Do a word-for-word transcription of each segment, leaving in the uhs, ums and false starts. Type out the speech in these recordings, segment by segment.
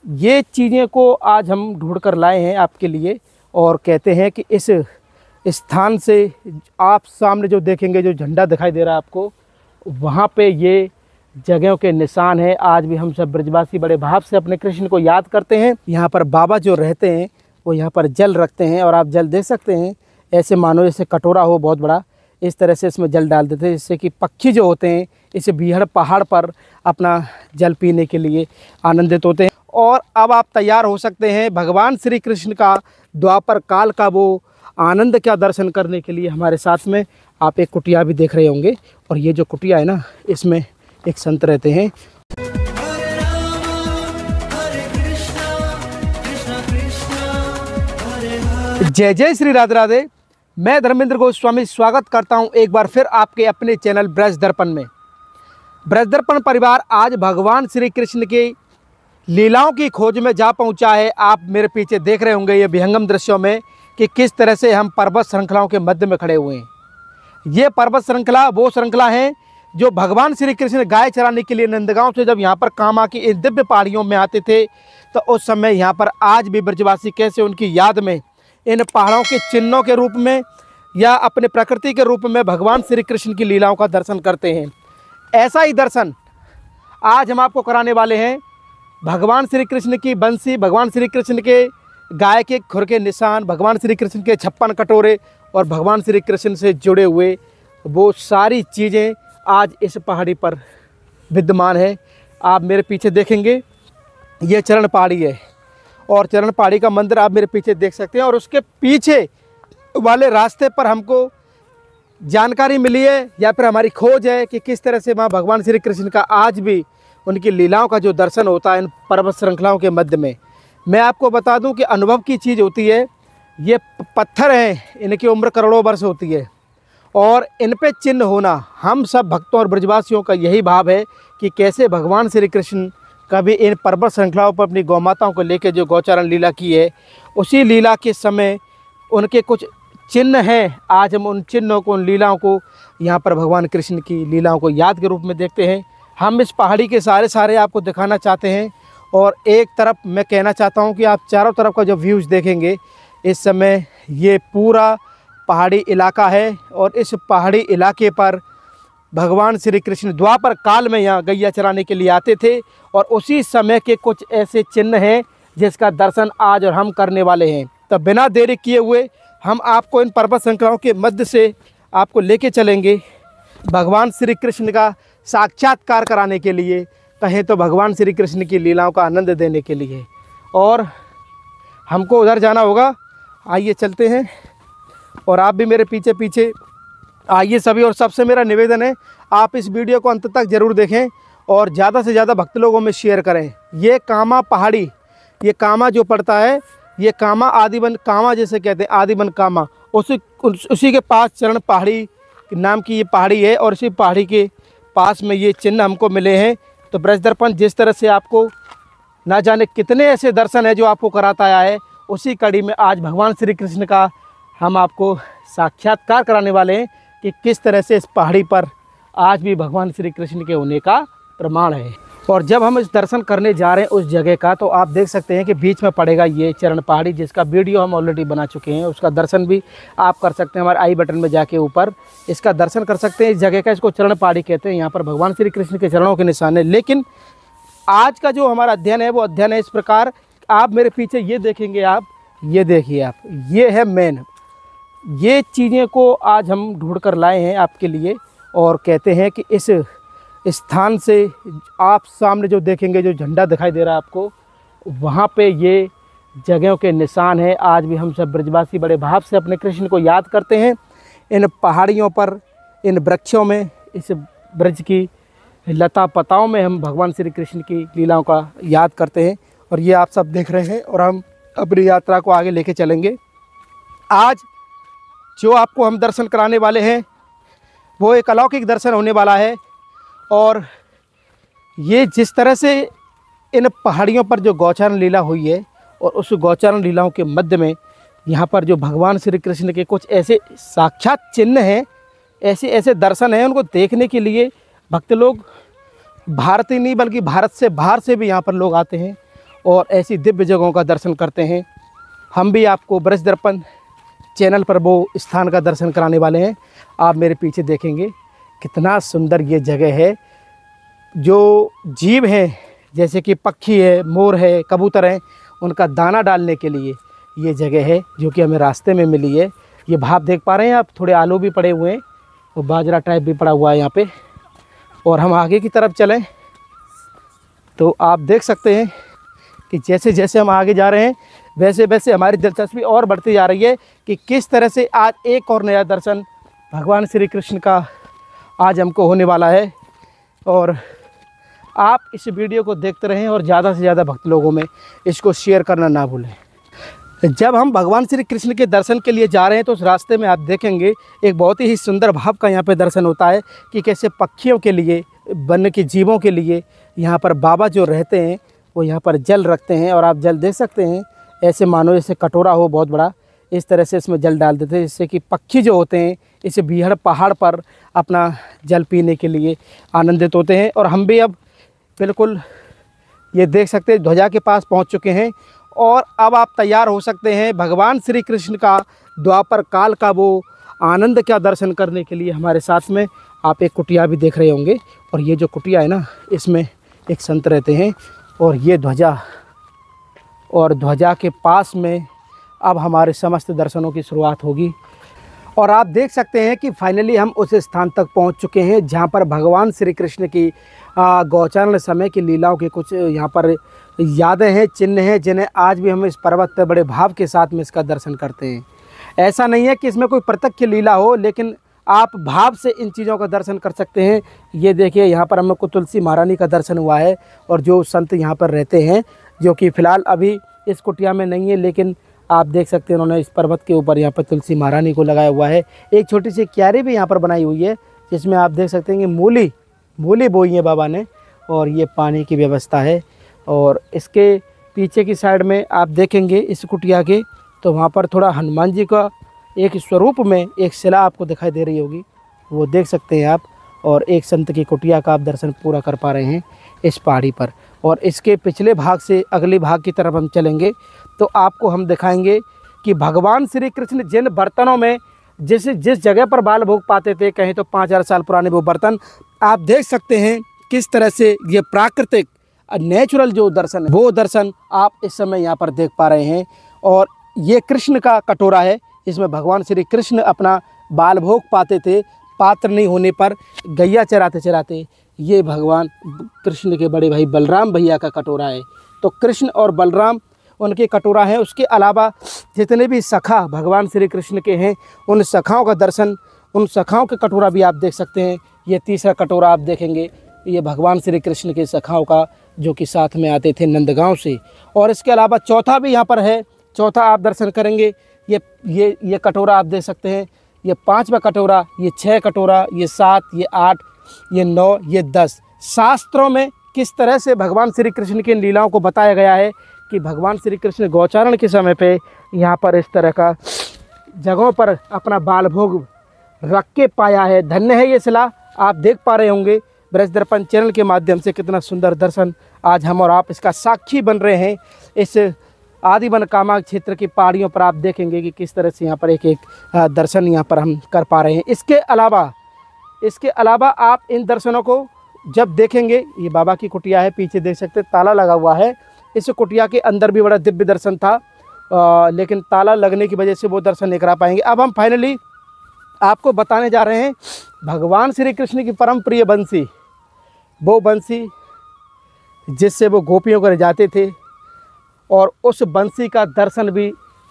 ये चीज़ें को आज हम ढूंढ कर लाए हैं आपके लिए और कहते हैं कि इस स्थान से आप सामने जो देखेंगे, जो झंडा दिखाई दे रहा है आपको, वहाँ पे ये जगहों के निशान हैं। आज भी हम सब ब्रजवासी बड़े भाव से अपने कृष्ण को याद करते हैं। यहाँ पर बाबा जो रहते हैं वो यहाँ पर जल रखते हैं और आप जल देख सकते हैं, ऐसे मानो जैसे कटोरा हो बहुत बड़ा, इस तरह से इसमें जल डाल देते हैं, जिससे कि पक्षी जो होते हैं इस बीहड़ पहाड़ पर अपना जल पीने के लिए आनंदित होते हैं। और अब आप तैयार हो सकते हैं भगवान श्री कृष्ण का द्वापर काल का वो आनंद का दर्शन करने के लिए। हमारे साथ में आप एक कुटिया भी देख रहे होंगे, और ये जो कुटिया है ना, इसमें एक संत रहते हैं। जय जय श्री राधे राधे। मैं धर्मेंद्र गोस्वामी स्वागत करता हूं एक बार फिर आपके अपने चैनल ब्रज दर्पण में। ब्रज दर्पण परिवार आज भगवान श्री कृष्ण के लीलाओं की खोज में जा पहुंचा है। आप मेरे पीछे देख रहे होंगे ये विहंगम दृश्यों में कि किस तरह से हम पर्वत श्रृंखलाओं के मध्य में खड़े हुए हैं। ये पर्वत श्रृंखला वो श्रृंखला है जो भगवान श्री कृष्ण गाय चराने के लिए नंदगांव से जब यहाँ पर कामा की इन दिव्य पहाड़ियों में आते थे, तो उस समय यहाँ पर आज भी ब्रजवासी कैसे उनकी याद में इन पहाड़ों के चिन्हों के रूप में या अपने प्रकृति के रूप में भगवान श्री कृष्ण की लीलाओं का दर्शन करते हैं। ऐसा ही दर्शन आज हम आपको कराने वाले हैं। भगवान श्री कृष्ण की बंसी, भगवान श्री कृष्ण के गाय के खुर के निशान, भगवान श्री कृष्ण के छप्पन कटोरे और भगवान श्री कृष्ण से जुड़े हुए वो सारी चीज़ें आज इस पहाड़ी पर विद्यमान है। आप मेरे पीछे देखेंगे, ये चरण पहाड़ी है और चरण पहाड़ी का मंदिर आप मेरे पीछे देख सकते हैं। और उसके पीछे वाले रास्ते पर हमको जानकारी मिली है या फिर हमारी खोज है कि किस तरह से माँ भगवान श्री कृष्ण का आज भी उनकी लीलाओं का जो दर्शन होता है इन पर्वत श्रृंखलाओं के मध्य में। मैं आपको बता दूं कि अनुभव की चीज़ होती है। ये पत्थर हैं, इनकी उम्र करोड़ों वर्ष होती है और इन पे चिन्ह होना हम सब भक्तों और ब्रजवासियों का यही भाव है कि कैसे भगवान श्री कृष्ण कभी इन पर्वत श्रृंखलाओं पर अपनी गौ माताओं को लेकर जो गौचारण लीला की है, उसी लीला के समय उनके कुछ चिन्ह हैं। आज हम उन चिन्हों को, उन लीलाओं को यहाँ पर भगवान कृष्ण की लीलाओं को याद के रूप में देखते हैं। हम इस पहाड़ी के सारे सारे आपको दिखाना चाहते हैं। और एक तरफ मैं कहना चाहता हूँ कि आप चारों तरफ का जो व्यूज़ देखेंगे, इस समय ये पूरा पहाड़ी इलाका है और इस पहाड़ी इलाके पर भगवान श्री कृष्ण द्वापर काल में यहाँ गैया चराने के लिए आते थे और उसी समय के कुछ ऐसे चिन्ह हैं जिसका दर्शन आज और हम करने वाले हैं। तो बिना देरी किए हुए हम आपको इन पर्वत श्रृंखलाओं के मध्य से आपको लेके चलेंगे भगवान श्री कृष्ण का साक्षात्कार कराने के लिए, कहें तो भगवान श्री कृष्ण की लीलाओं का आनंद देने के लिए। और हमको उधर जाना होगा, आइए चलते हैं और आप भी मेरे पीछे पीछे आइए सभी। और सबसे मेरा निवेदन है आप इस वीडियो को अंत तक ज़रूर देखें और ज़्यादा से ज़्यादा भक्त लोगों में शेयर करें। ये कामा पहाड़ी, ये कामा जो पड़ता है, ये कामा आदिबन कामा जैसे कहते हैं, आदिबन कामा, उसी उसी के पास चरण पहाड़ी नाम की ये पहाड़ी है और इसी पहाड़ी के पास में ये चिन्ह हमको मिले हैं। तो ब्रज दर्पण जिस तरह से आपको ना जाने कितने ऐसे दर्शन है जो आपको कराता आया है, उसी कड़ी में आज भगवान श्री कृष्ण का हम आपको साक्षात्कार कराने वाले हैं कि किस तरह से इस पहाड़ी पर आज भी भगवान श्री कृष्ण के होने का प्रमाण है। और जब हम इस दर्शन करने जा रहे हैं उस जगह का, तो आप देख सकते हैं कि बीच में पड़ेगा ये चरण पहाड़ी, जिसका वीडियो हम ऑलरेडी बना चुके हैं। उसका दर्शन भी आप कर सकते हैं, हमारे आई बटन में जाके ऊपर इसका दर्शन कर सकते हैं। इस जगह का इसको चरण पहाड़ी कहते हैं। यहाँ पर भगवान श्री कृष्ण के चरणों के निशान है। लेकिन आज का जो हमारा अध्ययन है वो अध्ययन है इस प्रकार, आप मेरे पीछे ये देखेंगे, आप ये देखिए, आप ये है मेन। ये चीज़ें को आज हम ढूंढ कर लाए हैं आपके लिए और कहते हैं कि इस स्थान से आप सामने जो देखेंगे, जो झंडा दिखाई दे रहा है आपको, वहाँ पे ये जगहों के निशान हैं। आज भी हम सब ब्रजवासी बड़े भाव से अपने कृष्ण को याद करते हैं। इन पहाड़ियों पर, इन वृक्षों में, इस ब्रज की लता पताओं में हम भगवान श्री कृष्ण की लीलाओं का याद करते हैं। और ये आप सब देख रहे हैं और हम अपनी यात्रा को आगे लेके चलेंगे। आज जो आपको हम दर्शन कराने वाले हैं वो एक अलौकिक दर्शन होने वाला है। और ये जिस तरह से इन पहाड़ियों पर जो गौचारण लीला हुई है और उस गौचारण लीलाओं के मध्य में यहाँ पर जो भगवान श्री कृष्ण के कुछ ऐसे साक्षात चिन्ह हैं, ऐसे ऐसे दर्शन हैं, उनको देखने के लिए भक्त लोग भारत ही नहीं बल्कि भारत से बाहर से भी यहाँ पर लोग आते हैं। और ऐसी दिव्य जगहों का दर्शन करते हैं। हम भी आपको ब्रज दर्पण चैनल पर वो स्थान का दर्शन कराने वाले हैं। आप मेरे पीछे देखेंगे कितना सुंदर ये जगह है। जो जीव हैं जैसे कि पक्षी है, मोर है, कबूतर हैं, उनका दाना डालने के लिए ये जगह है जो कि हमें रास्ते में मिली है। ये भाप देख पा रहे हैं आप, थोड़े आलू भी पड़े हुए हैं और बाजरा टाइप भी पड़ा हुआ है यहाँ पे। और हम आगे की तरफ चलें तो आप देख सकते हैं कि जैसे जैसे हम आगे जा रहे हैं वैसे वैसे हमारी दिलचस्पी और बढ़ती जा रही है कि किस तरह से आज एक और नया दर्शन भगवान श्री कृष्ण का आज हमको होने वाला है। और आप इस वीडियो को देखते रहें और ज़्यादा से ज़्यादा भक्त लोगों में इसको शेयर करना ना भूलें। जब हम भगवान श्री कृष्ण के दर्शन के लिए जा रहे हैं तो उस रास्ते में आप देखेंगे एक बहुत ही सुंदर भाव का यहाँ पे दर्शन होता है कि कैसे पक्षियों के लिए, वन्य के जीवों के लिए यहाँ पर बाबा जो रहते हैं वो यहाँ पर जल रखते हैं। और आप जल देख सकते हैं, ऐसे मानो जैसे कटोरा हो बहुत बड़ा, इस तरह से इसमें जल डाल देते हैं जिससे कि पक्षी जो होते हैं इस बीहड़ पहाड़ पर अपना जल पीने के लिए आनंदित होते हैं। और हम भी अब बिल्कुल ये देख सकते हैं ध्वजा के पास पहुँच चुके हैं और अब आप तैयार हो सकते हैं भगवान श्री कृष्ण का द्वापर काल का वो आनंद का दर्शन करने के लिए। हमारे साथ में आप एक कुटिया भी देख रहे होंगे और ये जो कुटिया है ना, इसमें एक संत रहते हैं और ये ध्वजा, और ध्वजा के पास में अब हमारे समस्त दर्शनों की शुरुआत होगी। और आप देख सकते हैं कि फाइनली हम उस स्थान तक पहुंच चुके हैं जहां पर भगवान श्री कृष्ण की गोचारण समय की लीलाओं के कुछ यहाँ पर यादें हैं, चिन्ह हैं, जिन्हें आज भी हम इस पर्वत पर बड़े भाव के साथ में इसका दर्शन करते हैं। ऐसा नहीं है कि इसमें कोई प्रत्यक्ष लीला हो, लेकिन आप भाव से इन चीज़ों का दर्शन कर सकते हैं। ये देखिए यहाँ पर हमको तुलसी महारानी का दर्शन हुआ है और जो संत यहाँ पर रहते हैं, जो कि फ़िलहाल अभी इस कुटिया में नहीं है, लेकिन आप देख सकते हैं उन्होंने इस पर्वत के ऊपर यहाँ पर तुलसी महारानी को लगाया हुआ है। एक छोटी सी क्यारी भी यहाँ पर बनाई हुई है जिसमें आप देख सकते हैं कि मूली मूली बोई है बाबा ने, और ये पानी की व्यवस्था है। और इसके पीछे की साइड में आप देखेंगे इस कुटिया के, तो वहाँ पर थोड़ा हनुमान जी का एक स्वरूप में एक शिला आपको दिखाई दे रही होगी, वो देख सकते हैं आप। और एक संत की कुटिया का आप दर्शन पूरा कर पा रहे हैं इस पहाड़ी पर। और इसके पिछले भाग से अगले भाग की तरफ हम चलेंगे तो आपको हम दिखाएंगे कि भगवान श्री कृष्ण जिन बर्तनों में जिस जिस जगह पर बाल भोग पाते थे, कहीं तो पाँच हज़ार साल पुराने वो बर्तन आप देख सकते हैं किस तरह से ये प्राकृतिक नेचुरल जो दर्शन है वो दर्शन आप इस समय यहाँ पर देख पा रहे हैं। और ये कृष्ण का कटोरा है, इसमें भगवान श्री कृष्ण अपना बाल भोग पाते थे। पात्र नहीं होने पर गैया चराते चराते ये भगवान कृष्ण के बड़े भाई बलराम भैया का कटोरा है। तो कृष्ण और बलराम उनके कटोरा है। उसके अलावा जितने भी सखा भगवान श्री कृष्ण के हैं उन सखाओं का दर्शन, उन सखाओं के कटोरा भी आप देख सकते हैं। ये तीसरा कटोरा आप देखेंगे, ये भगवान श्री कृष्ण के सखाओं का जो कि साथ में आते थे नंदगांव से। और इसके अलावा चौथा भी यहाँ पर है, चौथा आप दर्शन करेंगे। ये ये ये कटोरा आप देख सकते हैं, ये पाँचवा कटोरा, ये छः कटोरा, ये सात, ये आठ, ये नौ, ये दस। शास्त्रों में किस तरह से भगवान श्री कृष्ण की लीलाओं को बताया गया है कि भगवान श्री कृष्ण गोचारण के समय पे यहाँ पर इस तरह का जगहों पर अपना बाल भोग रख के पाया है। धन्य है ये शिला। आप देख पा रहे होंगे ब्रज दर्पण चैनल के माध्यम से कितना सुंदर दर्शन आज हम और आप इसका साक्षी बन रहे हैं। इस आदिवन कामा क्षेत्र की पहाड़ियों पर आप देखेंगे कि किस तरह से यहाँ पर एक एक दर्शन यहाँ पर हम कर पा रहे हैं। इसके अलावा इसके अलावा आप इन दर्शनों को जब देखेंगे, ये बाबा की कुटिया है, पीछे देख सकते ताला लगा हुआ है। इस कुटिया के अंदर भी बड़ा दिव्य दर्शन था, आ, लेकिन ताला लगने की वजह से वो दर्शन नहीं करा पाएंगे। अब हम फाइनली आपको बताने जा रहे हैं भगवान श्री कृष्ण की परम प्रिय बंसी, वो बंसी जिससे वो गोपियों को रिझाते थे, और उस बंसी का दर्शन भी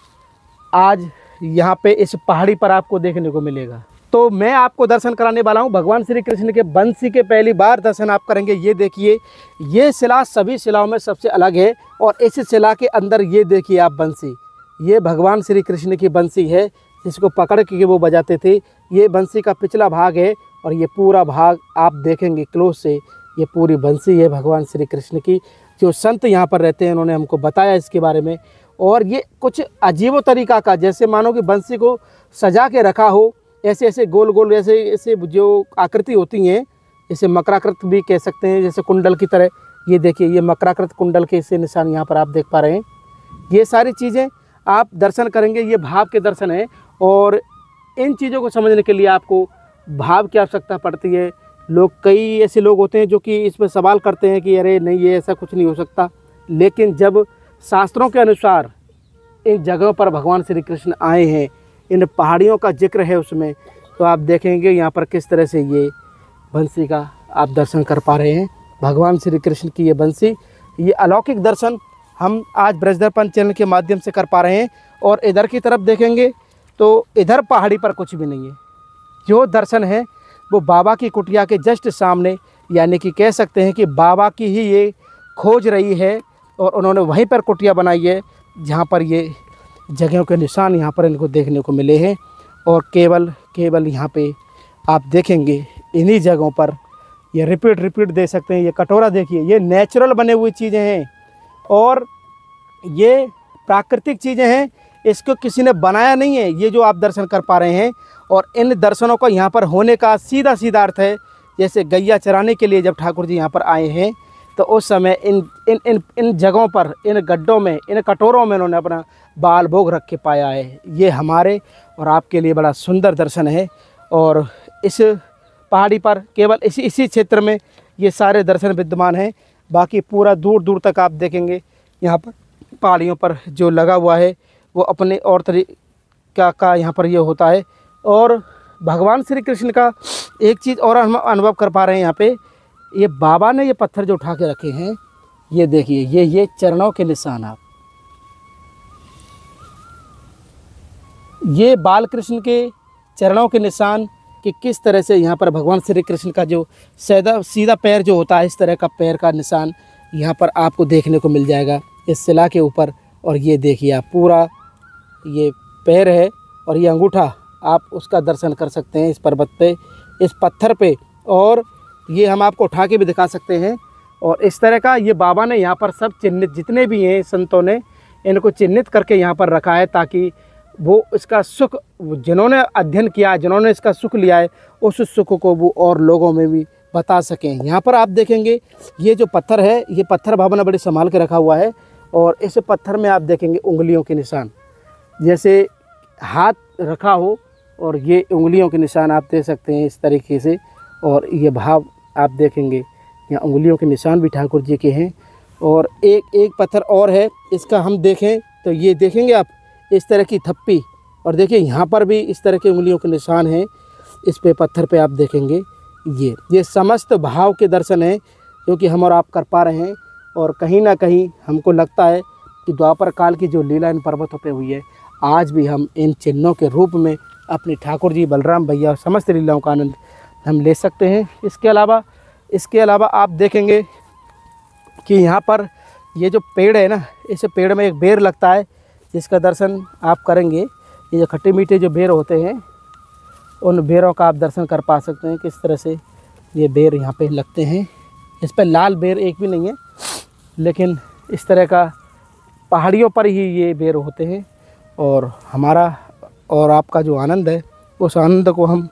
आज यहाँ पे इस पहाड़ी पर आपको देखने को मिलेगा। तो मैं आपको दर्शन कराने वाला हूँ भगवान श्री कृष्ण के बंसी के पहली बार दर्शन आप करेंगे। ये देखिए, ये शिला सभी शिलाओं में सबसे अलग है, और इस शिला के अंदर ये देखिए आप बंसी, ये भगवान श्री कृष्ण की बंसी है जिसको पकड़ के वो बजाते थे। ये बंसी का पिछला भाग है और ये पूरा भाग आप देखेंगे क्लोज से, ये पूरी बंसी है भगवान श्री कृष्ण की। जो संत यहाँ पर रहते हैं उन्होंने हमको बताया इसके बारे में। और ये कुछ अजीबो तरीका का, जैसे मानो कि बंसी को सजा के रखा हो, ऐसे ऐसे गोल गोल ऐसे ऐसे जो आकृति होती हैं, जैसे मकराकृत भी कह सकते हैं, जैसे कुंडल की तरह ये देखिए ये मकराकृत कुंडल के से निशान यहाँ पर आप देख पा रहे हैं। ये सारी चीज़ें आप दर्शन करेंगे, ये भाव के दर्शन है। और इन चीज़ों को समझने के लिए आपको भाव की आवश्यकता पड़ती है। लोग कई ऐसे लोग होते हैं जो कि इस पर सवाल करते हैं कि अरे नहीं ये ऐसा कुछ नहीं हो सकता, लेकिन जब शास्त्रों के अनुसार इन जगहों पर भगवान श्री कृष्ण आए हैं, इन पहाड़ियों का जिक्र है उसमें, तो आप देखेंगे यहाँ पर किस तरह से ये बंसी का आप दर्शन कर पा रहे हैं। भगवान श्री कृष्ण की ये बंसी, ये अलौकिक दर्शन हम आज ब्रज दर्पण चैनल के माध्यम से कर पा रहे हैं। और इधर की तरफ देखेंगे तो इधर पहाड़ी पर कुछ भी नहीं है। जो दर्शन है वो बाबा की कुटिया के जस्ट सामने, यानी कि कह सकते हैं कि बाबा की ही ये खोज रही है और उन्होंने वहीं पर कुटिया बनाई है जहाँ पर ये जगहों के निशान यहाँ पर इनको देखने को मिले हैं। और केवल केवल यहाँ पे आप देखेंगे इन्हीं जगहों पर ये रिपीट रिपीट दे सकते हैं। ये कटोरा देखिए, ये नेचुरल बने हुई चीज़ें हैं और ये प्राकृतिक चीज़ें हैं, इसको किसी ने बनाया नहीं है। ये जो आप दर्शन कर पा रहे हैं, और इन दर्शनों का यहाँ पर होने का सीधा सीधा अर्थ है, जैसे गैया चराने के लिए जब ठाकुर जी यहाँ पर आए हैं तो उस समय इन इन इन इन जगहों पर, इन गड्ढों में, इन कटोरों में उन्होंने अपना बाल भोग रख के पाया है। ये हमारे और आपके लिए बड़ा सुंदर दर्शन है। और इस पहाड़ी पर केवल इसी इसी क्षेत्र में ये सारे दर्शन विद्यमान हैं। बाकी पूरा दूर दूर तक आप देखेंगे यहाँ पर पहाड़ियों पर जो लगा हुआ है वो अपने और तरीका का यहाँ पर ये होता है। और भगवान श्री कृष्ण का एक चीज़ और हम अनुभव कर पा रहे हैं यहाँ पे, ये बाबा ने ये पत्थर जो उठा के रखे हैं, ये देखिए ये ये चरणों के निशान, आप ये बाल कृष्ण के चरणों के निशान कि किस तरह से यहाँ पर भगवान श्री कृष्ण का जो सीधा सीधा पैर जो होता है, इस तरह का पैर का निशान यहाँ पर आपको देखने को मिल जाएगा इस शिला के ऊपर। और ये देखिए आप पूरा ये पैर है और ये अंगूठा, आप उसका दर्शन कर सकते हैं इस पर्वत पे, इस पत्थर पे। और ये हम आपको उठा के भी दिखा सकते हैं। और इस तरह का ये बाबा ने यहाँ पर सब चिन्हित, जितने भी हैं संतों ने इनको चिन्हित करके यहाँ पर रखा है, ताकि वो इसका सुख, जिन्होंने अध्ययन किया, जिन्होंने इसका सुख लिया है, उस सुख को वो और लोगों में भी बता सकें। यहाँ पर आप देखेंगे ये जो पत्थर है, ये पत्थर बाबा ने बड़े संभाल के रखा हुआ है। और इस पत्थर में आप देखेंगे उंगलियों के निशान, जैसे हाथ रखा हो और ये उंगलियों के निशान आप दे सकते हैं इस तरीके से। और ये भाव आप देखेंगे, यहाँ उंगलियों के निशान भी ठाकुर जी के हैं। और एक एक पत्थर और है, इसका हम देखें तो ये देखेंगे आप इस तरह की थप्पी, और देखिए यहाँ पर भी इस तरह के उंगलियों के निशान हैं इस पे पत्थर पे आप देखेंगे। ये ये समस्त भाव के दर्शन हैं जो कि हम और आप कर पा रहे हैं। और कहीं ना कहीं हमको लगता है कि द्वापर काल की जो लीला इन पर्वतों पे हुई है, आज भी हम इन चिन्हों के रूप में अपने ठाकुर जी, बलराम भैया और समस्त लीलाओं का आनंद हम ले सकते हैं। इसके अलावा इसके अलावा आप देखेंगे कि यहाँ पर ये जो पेड़ है ना, इस पेड़ में एक बेर लगता है जिसका दर्शन आप करेंगे। ये जो खट्टे मीठे जो बेर होते हैं, उन बेरों का आप दर्शन कर पा सकते हैं किस तरह से ये बेर यहाँ पे लगते हैं। इस पर लाल बेर एक भी नहीं है, लेकिन इस तरह का पहाड़ियों पर ही ये बेर होते हैं। और हमारा और आपका जो आनंद है, उस आनंद को हम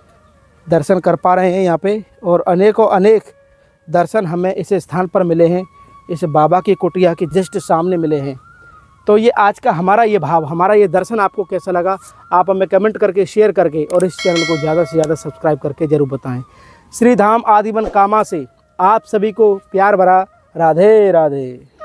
दर्शन कर पा रहे हैं यहाँ पे। और अनेकों अनेक दर्शन हमें इस स्थान पर मिले हैं, इस बाबा की कुटिया के जस्ट सामने मिले हैं। तो ये आज का हमारा ये भाव, हमारा ये दर्शन आपको कैसा लगा, आप हमें कमेंट करके, शेयर करके और इस चैनल को ज़्यादा से ज़्यादा सब्सक्राइब करके ज़रूर बताएं। श्री धाम आदिवन कामा से आप सभी को प्यार भरा राधे राधे।